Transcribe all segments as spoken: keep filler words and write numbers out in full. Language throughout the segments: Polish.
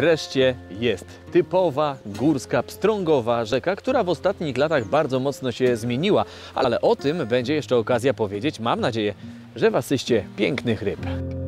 wreszcie jest. Typowa, górska, pstrągowa rzeka, która w ostatnich latach bardzo mocno się zmieniła. Ale o tym będzie jeszcze okazja powiedzieć. Mam nadzieję, że w asyście pięknych ryb.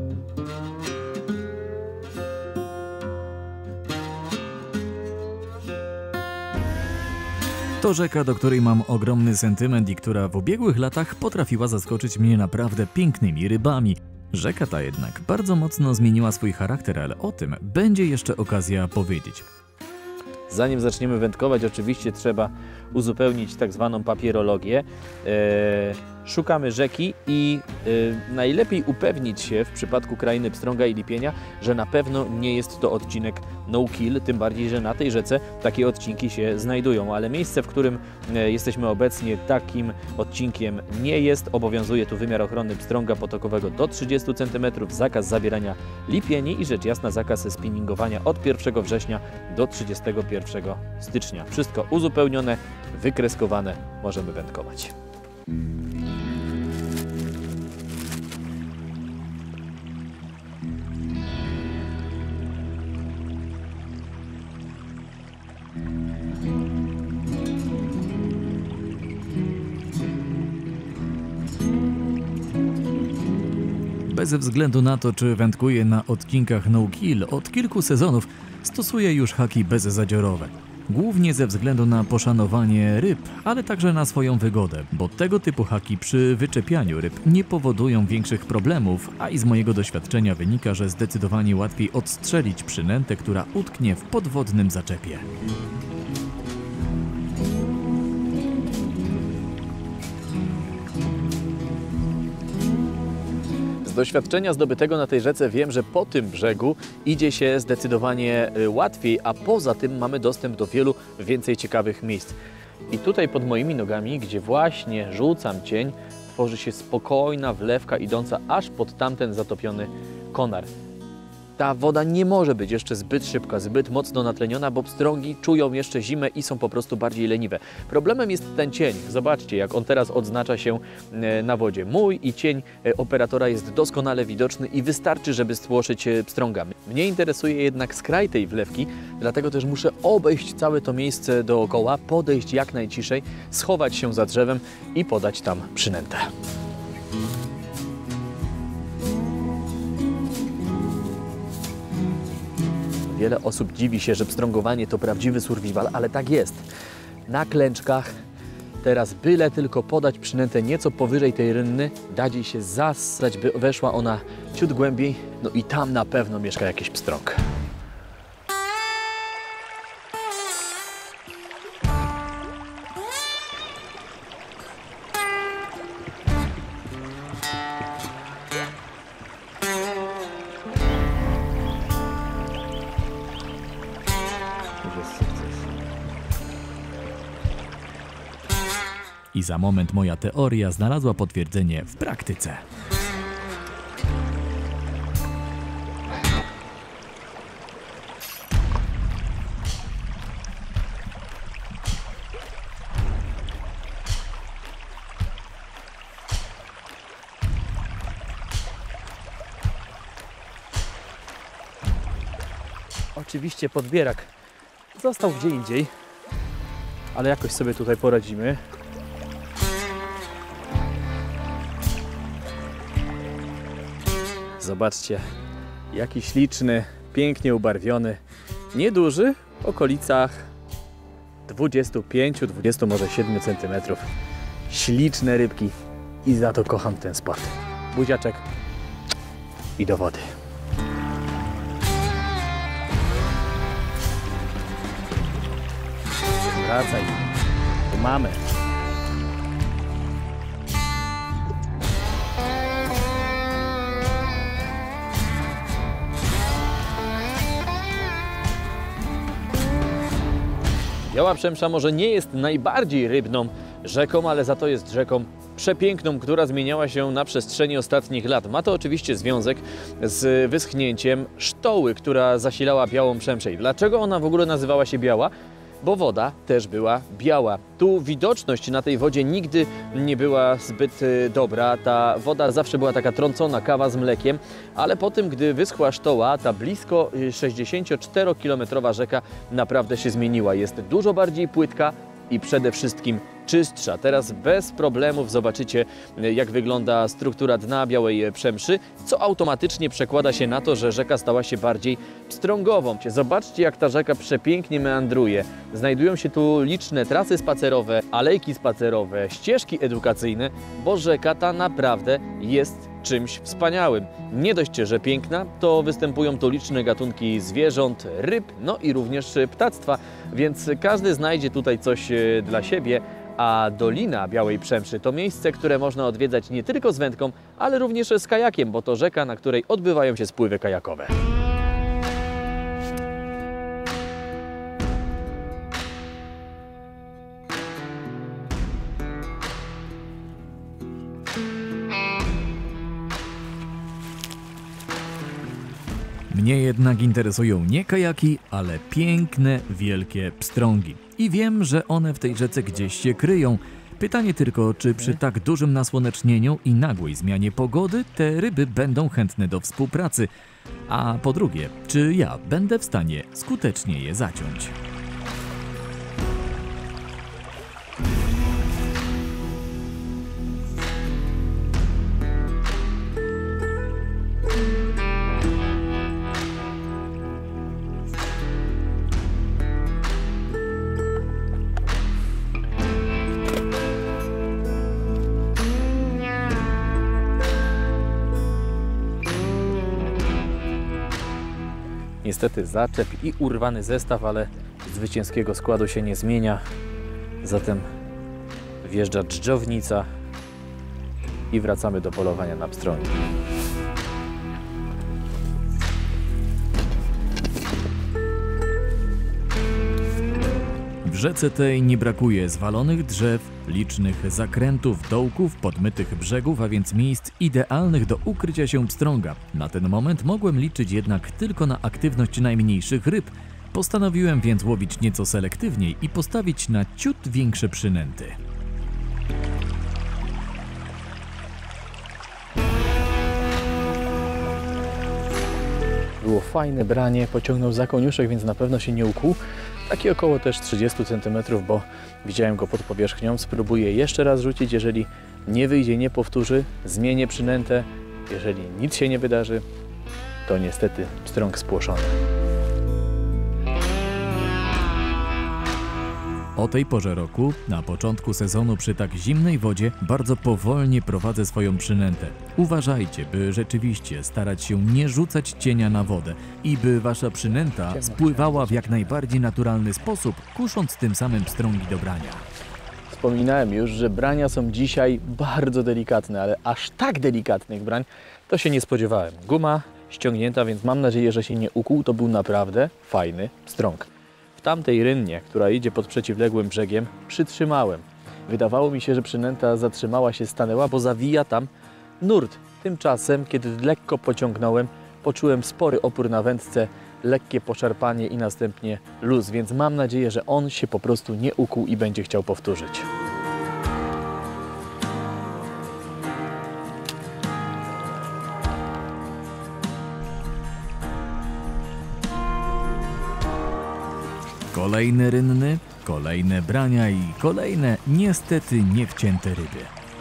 To rzeka, do której mam ogromny sentyment i która w ubiegłych latach potrafiła zaskoczyć mnie naprawdę pięknymi rybami. Rzeka ta jednak bardzo mocno zmieniła swój charakter, ale o tym będzie jeszcze okazja powiedzieć. Zanim zaczniemy wędkować, oczywiście trzeba uzupełnić tak zwaną papierologię. E, szukamy rzeki i e, najlepiej upewnić się w przypadku krainy pstrąga i lipienia, że na pewno nie jest to odcinek no-kill, tym bardziej, że na tej rzece takie odcinki się znajdują, ale miejsce, w którym e, jesteśmy obecnie, takim odcinkiem nie jest. Obowiązuje tu wymiar ochronny pstrąga potokowego do trzydziestu centymetrów, zakaz zabierania lipieni i rzecz jasna zakaz spinningowania od pierwszego września do trzydziestego pierwszego stycznia. Wszystko uzupełnione, wykreskowane, możemy wędkować. Bez względu na to, czy wędkuję na odcinkach no-kill, od kilku sezonów stosuję już haki bezzadziorowe. Głównie ze względu na poszanowanie ryb, ale także na swoją wygodę, bo tego typu haki przy wyczepianiu ryb nie powodują większych problemów, a i z mojego doświadczenia wynika, że zdecydowanie łatwiej odstrzelić przynętę, która utknie w podwodnym zaczepie. Z doświadczenia zdobytego na tej rzece wiem, że po tym brzegu idzie się zdecydowanie łatwiej, a poza tym mamy dostęp do wielu więcej ciekawych miejsc. I tutaj pod moimi nogami, gdzie właśnie rzucam cień, tworzy się spokojna wlewka idąca aż pod tamten zatopiony konar. Ta woda nie może być jeszcze zbyt szybka, zbyt mocno natleniona, bo pstrągi czują jeszcze zimę i są po prostu bardziej leniwe. Problemem jest ten cień. Zobaczcie, jak on teraz odznacza się na wodzie. Mój i cień operatora jest doskonale widoczny i wystarczy, żeby stłoszyć pstrąga. Mnie interesuje jednak skraj tej wlewki, dlatego też muszę obejść całe to miejsce dookoła, podejść jak najciszej, schować się za drzewem i podać tam przynętę. Wiele osób dziwi się, że pstrągowanie to prawdziwy survival, ale tak jest. Na klęczkach teraz byle tylko podać przynętę nieco powyżej tej rynny, dać jej się zassać, by weszła ona ciut głębiej, no i tam na pewno mieszka jakiś pstrąg. I za moment moja teoria znalazła potwierdzenie w praktyce. Oczywiście podbierak został gdzie indziej, ale jakoś sobie tutaj poradzimy. Zobaczcie, jaki śliczny, pięknie ubarwiony, nieduży, w okolicach dwudziestu pięciu, dwudziestu, może siedmiu centymetrów. Śliczne rybki i za to kocham ten sport. Buziaczek i do wody. Wracaj, tu mamy. Biała Przemsza może nie jest najbardziej rybną rzeką, ale za to jest rzeką przepiękną, która zmieniała się na przestrzeni ostatnich lat. Ma to oczywiście związek z wyschnięciem sztoły, która zasilała Białą Przemszę. I dlaczego ona w ogóle nazywała się biała? bo woda też była biała. Tu widoczność na tej wodzie nigdy nie była zbyt dobra. Ta woda zawsze była taka trącona, kawa z mlekiem, ale po tym, gdy wyschła sztoła, ta blisko sześćdziesięcioczterokilometrowa rzeka naprawdę się zmieniła. Jest dużo bardziej płytka i przede wszystkim czystsza. Teraz bez problemów zobaczycie, jak wygląda struktura dna Białej Przemszy, co automatycznie przekłada się na to, że rzeka stała się bardziej pstrągową. Zobaczcie, jak ta rzeka przepięknie meandruje. Znajdują się tu liczne trasy spacerowe, alejki spacerowe, ścieżki edukacyjne, bo rzeka ta naprawdę jest czymś wspaniałym. Nie dość, że piękna, to występują tu liczne gatunki zwierząt, ryb, no i również ptactwa, więc każdy znajdzie tutaj coś dla siebie. A Dolina Białej Przemszy to miejsce, które można odwiedzać nie tylko z wędką, ale również z kajakiem, bo to rzeka, na której odbywają się spływy kajakowe. Mnie jednak interesują nie kajaki, ale piękne, wielkie pstrągi. I wiem, że one w tej rzece gdzieś się kryją. Pytanie tylko, czy przy tak dużym nasłonecznieniu i nagłej zmianie pogody te ryby będą chętne do współpracy? A po drugie, czy ja będę w stanie skutecznie je zaciąć? Niestety zaczep i urwany zestaw, ale zwycięskiego składu się nie zmienia. Zatem wjeżdża dżdżownica i wracamy do polowania na pstrągi. W rzece tej nie brakuje zwalonych drzew, licznych zakrętów, dołków, podmytych brzegów, a więc miejsc idealnych do ukrycia się pstrąga. Na ten moment mogłem liczyć jednak tylko na aktywność najmniejszych ryb. Postanowiłem więc łowić nieco selektywniej i postawić na ciut większe przynęty. Było fajne branie, pociągnął za koniuszek, więc na pewno się nie ukłuł. Taki około też trzydzieści centymetrów, bo widziałem go pod powierzchnią. Spróbuję jeszcze raz rzucić, jeżeli nie wyjdzie, nie powtórzy, zmienię przynętę. Jeżeli nic się nie wydarzy, to niestety pstrąg spłoszony. O tej porze roku, na początku sezonu przy tak zimnej wodzie, bardzo powolnie prowadzę swoją przynętę. Uważajcie, by rzeczywiście starać się nie rzucać cienia na wodę i by wasza przynęta spływała w jak najbardziej naturalny sposób, kusząc tym samym pstrągi do brania. Wspominałem już, że brania są dzisiaj bardzo delikatne, ale aż tak delikatnych brań to się nie spodziewałem. Guma ściągnięta, więc mam nadzieję, że się nie ukłuł. To był naprawdę fajny pstrąg. W tamtej rynnie, która idzie pod przeciwległym brzegiem, przytrzymałem. Wydawało mi się, że przynęta zatrzymała się, stanęła, bo zawija tam nurt. Tymczasem, kiedy lekko pociągnąłem, poczułem spory opór na wędce, lekkie poszarpanie i następnie luz, więc mam nadzieję, że on się po prostu nie ukłuł i będzie chciał powtórzyć. Kolejne rynny, kolejne brania i kolejne niestety niewcięte ryby.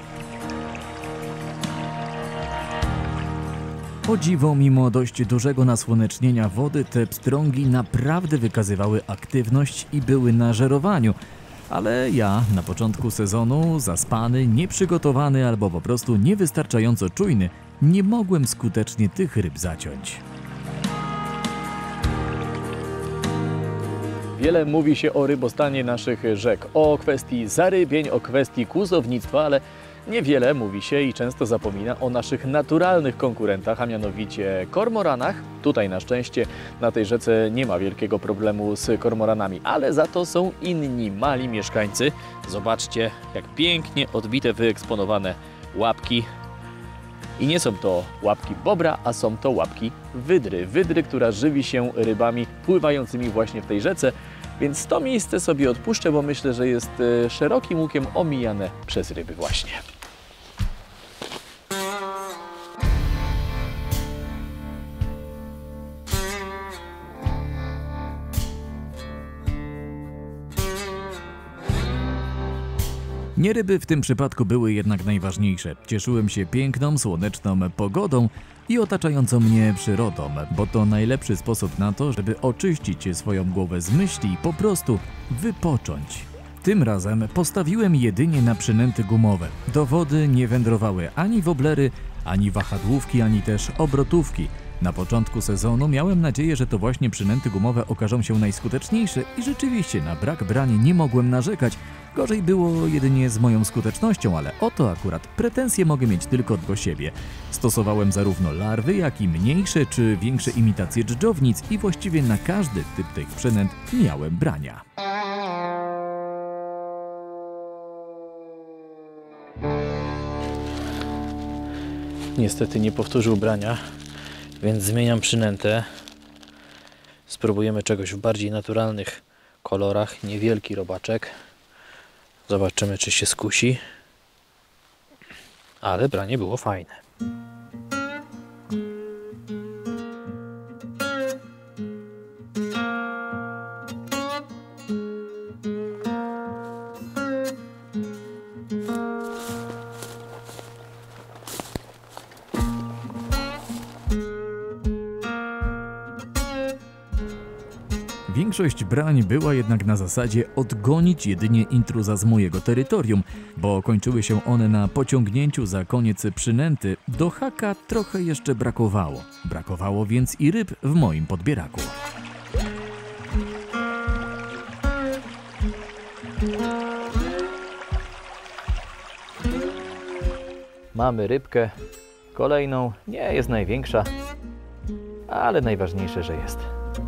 O dziwo, mimo dość dużego nasłonecznienia wody, te pstrągi naprawdę wykazywały aktywność i były na żerowaniu. Ale ja na początku sezonu, zaspany, nieprzygotowany albo po prostu niewystarczająco czujny, nie mogłem skutecznie tych ryb zaciąć. Wiele mówi się o rybostanie naszych rzek, o kwestii zarybień, o kwestii kłusownictwa, ale niewiele mówi się i często zapomina o naszych naturalnych konkurentach, a mianowicie kormoranach. Tutaj na szczęście na tej rzece nie ma wielkiego problemu z kormoranami, ale za to są inni mali mieszkańcy. Zobaczcie, jak pięknie odbite, wyeksponowane łapki. I nie są to łapki bobra, a są to łapki wydry. Wydry, która żywi się rybami pływającymi właśnie w tej rzece. Więc to miejsce sobie odpuszczę, bo myślę, że jest e, szerokim łukiem omijane przez ryby właśnie. Nie ryby w tym przypadku były jednak najważniejsze. Cieszyłem się piękną, słoneczną pogodą i otaczającą mnie przyrodą, bo to najlepszy sposób na to, żeby oczyścić swoją głowę z myśli i po prostu wypocząć. Tym razem postawiłem jedynie na przynęty gumowe. Do wody nie wędrowały ani woblery, ani wahadłówki, ani też obrotówki. Na początku sezonu miałem nadzieję, że to właśnie przynęty gumowe okażą się najskuteczniejsze i rzeczywiście na brak brań nie mogłem narzekać. Gorzej było jedynie z moją skutecznością, ale o to akurat pretensje mogę mieć tylko do siebie. Stosowałem zarówno larwy, jak i mniejsze czy większe imitacje dżdżownic i właściwie na każdy typ tych przynęt miałem brania. Niestety nie powtórzył brania, więc zmieniam przynętę. Spróbujemy czegoś w bardziej naturalnych kolorach. Niewielki robaczek. Zobaczymy, czy się skusi. Ale branie było fajne. Większość brań była jednak na zasadzie odgonić jedynie intruza z mojego terytorium, bo kończyły się one na pociągnięciu za koniec przynęty. Do haka trochę jeszcze brakowało. Brakowało więc i ryb w moim podbieraku. Mamy rybkę. Kolejną. Nie jest największa, ale najważniejsze, że jest.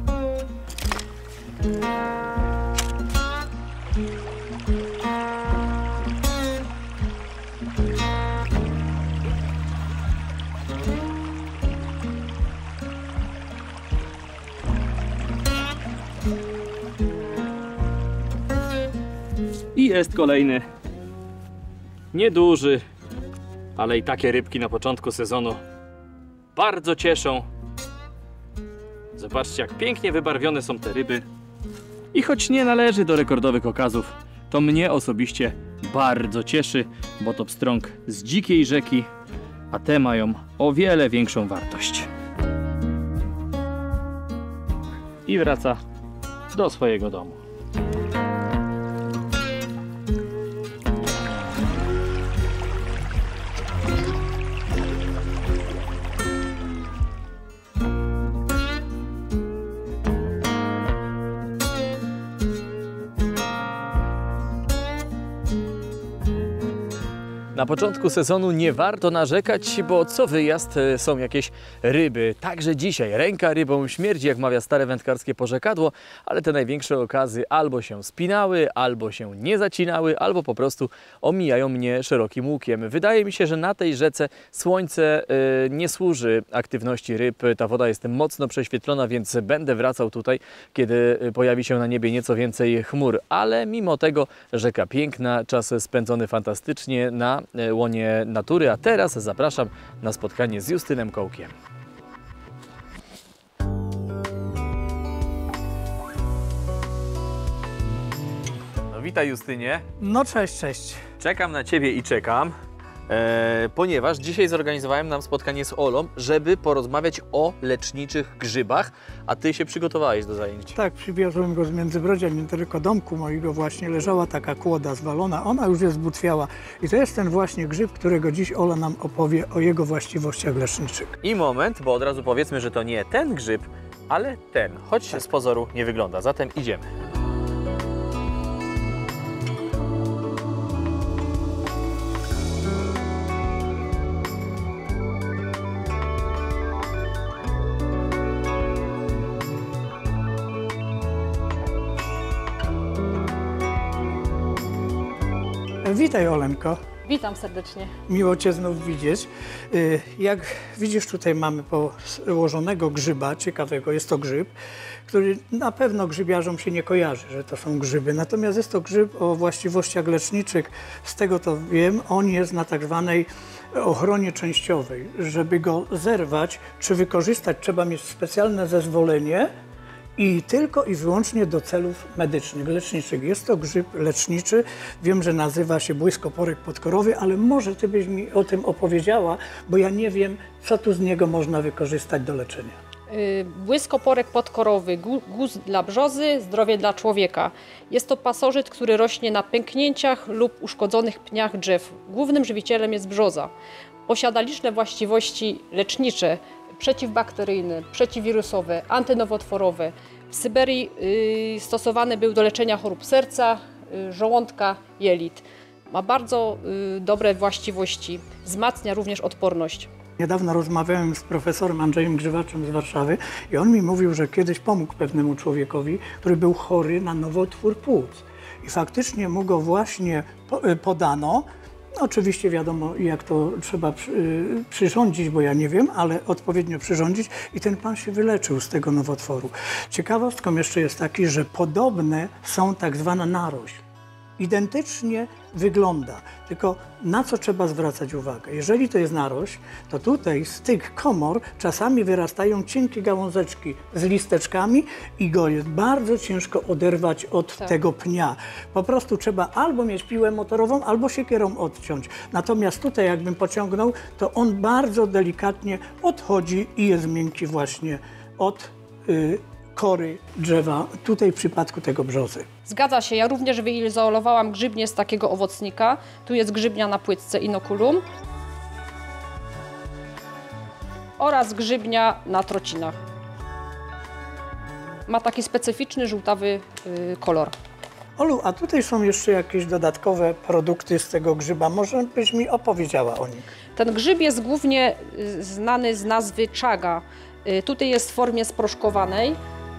I jest kolejny. Nieduży, ale i takie rybki na początku sezonu bardzo cieszą. Zobaczcie, jak pięknie wybarwione są te ryby. I choć nie należy do rekordowych okazów, to mnie osobiście bardzo cieszy, bo to pstrąg z dzikiej rzeki, a te mają o wiele większą wartość. I wraca do swojego domu. Na początku sezonu nie warto narzekać, bo co wyjazd są jakieś ryby. Także dzisiaj ręka rybą śmierdzi, jak mawia stare wędkarskie porzekadło, ale te największe okazy albo się spinały, albo się nie zacinały, albo po prostu omijają mnie szerokim łukiem. Wydaje mi się, że na tej rzece słońce y, nie służy aktywności ryb. Ta woda jest mocno prześwietlona, więc będę wracał tutaj, kiedy pojawi się na niebie nieco więcej chmur. Ale mimo tego rzeka piękna, czas spędzony fantastycznie na łonie natury, a teraz zapraszam na spotkanie z Justynem Kołkiem. No witaj, Justynie. No cześć, cześć. Czekam na Ciebie i czekam, e, ponieważ dzisiaj zorganizowałem nam spotkanie z Olą, żeby porozmawiać o leczniczych grzybach, a Ty się przygotowałeś do zajęć. Tak, przywiozłem go z Międzybrodzia, niedaleko domku mojego właśnie leżała taka kłoda zwalona, ona już jest zbutwiała i to jest ten właśnie grzyb, którego dziś Ola nam opowie o jego właściwościach leczniczych. I moment, bo od razu powiedzmy, że to nie ten grzyb, ale ten, choć tak z pozoru nie wygląda, zatem idziemy. Witaj, Olenko. Witam serdecznie. Miło Cię znów widzieć. Y, Jak widzisz, tutaj mamy położonego grzyba ciekawego. Jest to grzyb, który na pewno grzybiarzom się nie kojarzy, że to są grzyby. Natomiast jest to grzyb o właściwościach leczniczych. Z tego to wiem, on jest na tak zwanej ochronie częściowej. Żeby go zerwać czy wykorzystać, trzeba mieć specjalne zezwolenie i tylko i wyłącznie do celów medycznych, leczniczych. Jest to grzyb leczniczy. Wiem, że nazywa się błyskoporek podkorowy, ale może Ty byś mi o tym opowiedziała, bo ja nie wiem, co tu z niego można wykorzystać do leczenia. Yy, Błyskoporek podkorowy, gu- guz dla brzozy, zdrowie dla człowieka. Jest to pasożyt, który rośnie na pęknięciach lub uszkodzonych pniach drzew. Głównym żywicielem jest brzoza. Posiada liczne właściwości lecznicze, przeciwbakteryjne, przeciwwirusowe, antynowotworowe. W Syberii yy, stosowany był do leczenia chorób serca, yy, żołądka, jelit. Ma bardzo yy, dobre właściwości, wzmacnia również odporność. Niedawno rozmawiałem z profesorem Andrzejem Grzywaczem z Warszawy i on mi mówił, że kiedyś pomógł pewnemu człowiekowi, który był chory na nowotwór płuc. I faktycznie mu go właśnie po- y, podano. Oczywiście wiadomo, jak to trzeba przy, y, przyrządzić, bo ja nie wiem, ale odpowiednio przyrządzić i ten pan się wyleczył z tego nowotworu. Ciekawostką jeszcze jest taki, że podobne są tak zwana narośl. Identycznie wygląda, tylko na co trzeba zwracać uwagę? Jeżeli to jest narośl, to tutaj z tych komor czasami wyrastają cienkie gałązeczki z listeczkami i go jest bardzo ciężko oderwać od Tak. tego pnia. Po prostu trzeba albo mieć piłę motorową, albo siekierą odciąć. Natomiast tutaj jakbym pociągnął, to on bardzo delikatnie odchodzi i jest miękki właśnie od y, kory drzewa, tutaj w przypadku tego brzozy. Zgadza się, ja również wyizolowałam grzybnię z takiego owocnika. Tu jest grzybnia na płytce inoculum oraz grzybnia na trocinach. Ma taki specyficzny żółtawy y, kolor. Olu, a tutaj są jeszcze jakieś dodatkowe produkty z tego grzyba. Może byś mi opowiedziała o nich? Ten grzyb jest głównie y, znany z nazwy czaga. Y, tutaj jest w formie sproszkowanej.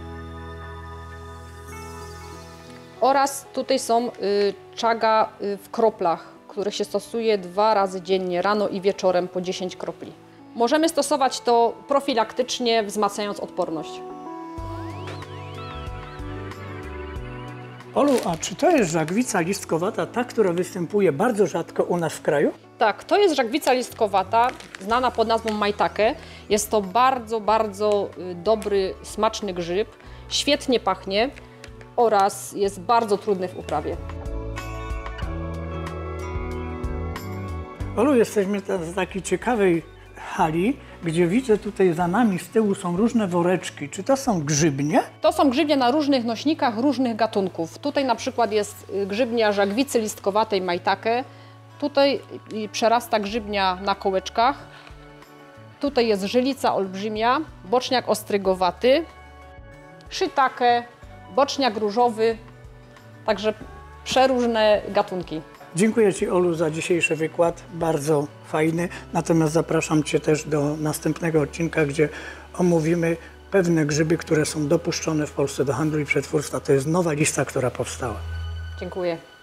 Oraz tutaj są y, czaga y, w kroplach, które się stosuje dwa razy dziennie, rano i wieczorem po dziesięć kropli. Możemy stosować to profilaktycznie, wzmacniając odporność. Olu, a czy to jest żagwica listkowata, ta, która występuje bardzo rzadko u nas w kraju? Tak, to jest żagwica listkowata, znana pod nazwą maitake. Jest to bardzo, bardzo y, dobry, smaczny grzyb, świetnie pachnie oraz jest bardzo trudny w uprawie. Olu, jesteśmy w takiej ciekawej hali, gdzie widzę tutaj za nami z tyłu są różne woreczki. Czy to są grzybnie? To są grzybnie na różnych nośnikach, różnych gatunków. Tutaj na przykład jest y, grzybnia żagwicy listkowatej maitake. Tutaj y, przerasta grzybnia na kołeczkach. Tutaj jest żylica olbrzymia, boczniak ostrygowaty, shiitake, boczniak różowy, także przeróżne gatunki. Dziękuję Ci, Olu, za dzisiejszy wykład, bardzo fajny. Natomiast zapraszam Cię też do następnego odcinka, gdzie omówimy pewne grzyby, które są dopuszczone w Polsce do handlu i przetwórstwa. To jest nowa lista, która powstała. Dziękuję.